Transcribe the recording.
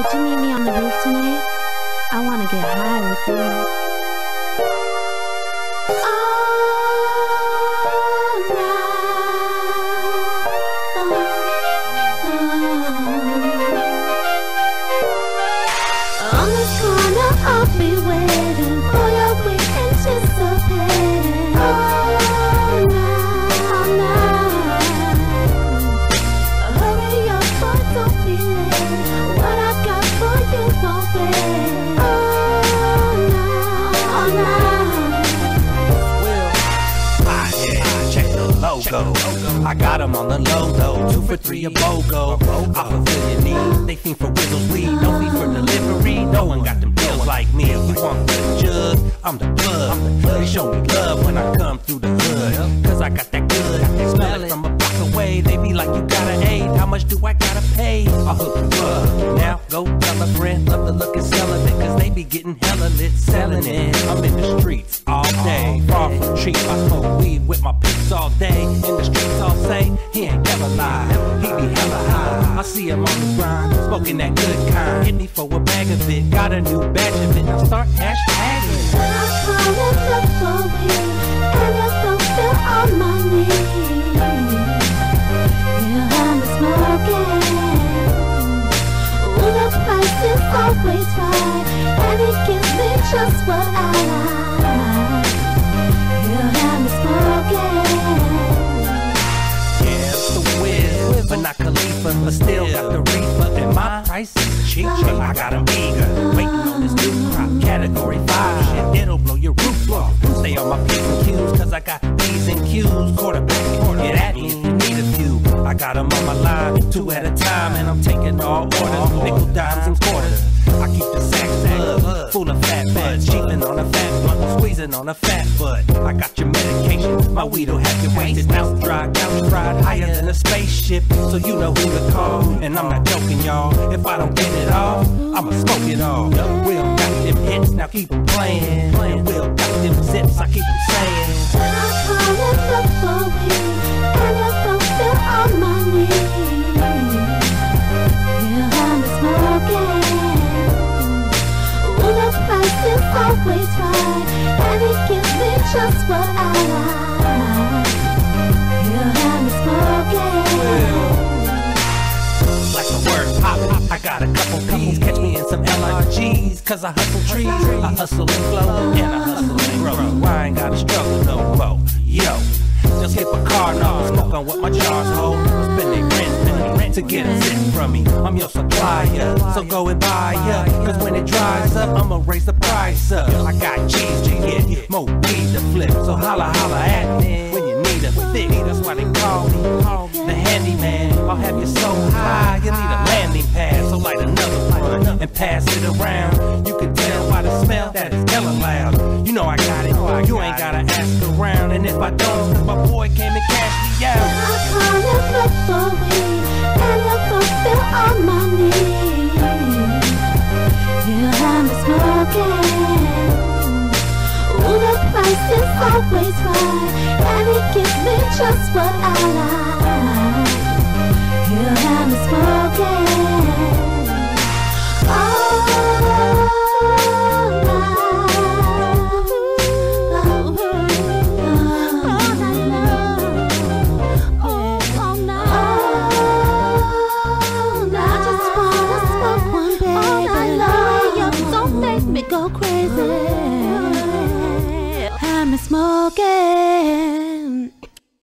Could you meet me on the roof tonight? I wanna get high with you. On this corner, I'll be waiting for your weak anticipating. All night. Hurry up, boy, don't be late. What I got for you won't wait. All night. Check the logo. I got them on the low though. 2 for 3 a BOGO. I fulfill your need. They fiend for Wizzles weed. No fee for delivery. No one got them deals like me. If you want the jug, I'm the plug. They show me love when I come through the hood. Cause I got that good. Smell it from a block away. They be like, you gotta aid. How much do I gotta pay? I'll hook you up. Now go tell a friend. Love the look and selling it. Cause they be getting hella lit selling it. I'm in the streets all day. Far from cheap. I smoke weed with my pics all day. In the streets all say, he ain't never lie. He be hella high. I see him on the grind, smoking that good kind. Hit me for a bag of it, got a new batch of it. Now start hashtagging. When I call and look for weed, and you fulfill all my needs, you have me smoking. Ooh, the price is always right, and it gives me just what I like. You have me smoking. But not Khalifa, but still got the reefer. And my price is cheap. I got them eager, waiting on this new crop. Category 5 shit, it'll blow your roof off. Stay on my P's and Q's, cause I got P's and Q's. Quarterback, get at me if you need a few. I got them on my line, 2 at a time, and I'm taking all orders. Nickel, dimes, and quarters. I keep the sack full of fat buds, cheapin' on a fat blunt, squeezing on a fat butt. I got your medication, my weed'll have you wasted. Mouth dry, couch fried, higher than a spaceship, so you know who to call. And I'm not joking, y'all. If I don't get it off, I'ma smoke it all. Will got them hits, now keep them playing. And Will got them zips, I keep them saying. When I call and look for weed, and you fulfill all my needs, you have me smoking. Ooh, the price is always right, and it gives me just what I like. You have me smoking. Like a word pop, I got a couple P's. Catch me in some LRGs, cause I hustle trees. I hustle and flow, and I hustle and grow. I ain't gotta struggle no more. Yo, just hit a car, no smoke on what my jars hold. Spend they rent to get a zip from me. I'm your supplier, so go and buy ya. Cause when it dries up, I'ma raise the price up. I got G's to get, more weed to flip. So holla at me when you need a fix. That's why they call me the handyman. I'll have you so high, you need a landing pad. So light another one and pass it around. You can tell by the smell that it's hella loud. You know I got it, you ain't gotta ask around. And if I don't, cause my boy came and cashed me out. When I call and look for weed, and you fulfill all my needs, you have me smoking. Ooh, the price is always right, and it gives me just what I like. You have me smoking. Go crazy, I'm smoking.